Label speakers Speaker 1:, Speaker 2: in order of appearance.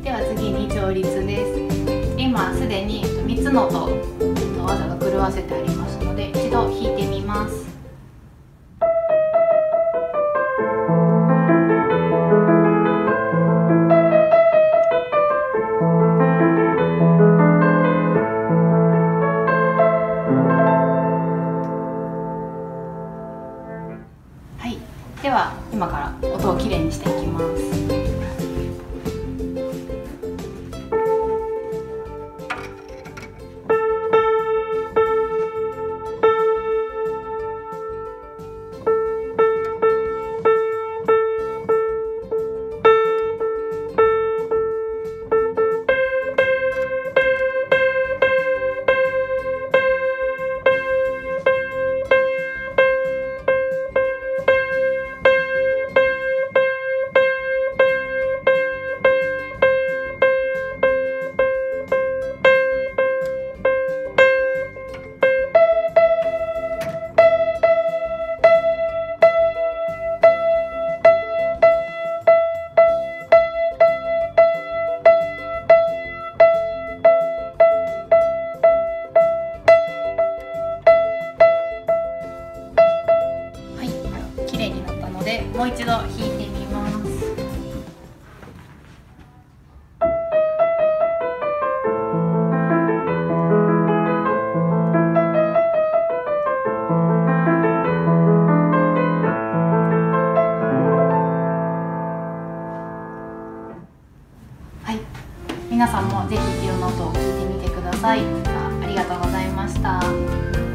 Speaker 1: では次に調律です。今すでに3つの音の技が狂わせてありますので、一度弾いてみます。はい、では今から音をきれいにしていきます。もう一度弾いてみます。はい、皆さんもぜひいろんな音を聞いてみてください。ありがとうございました。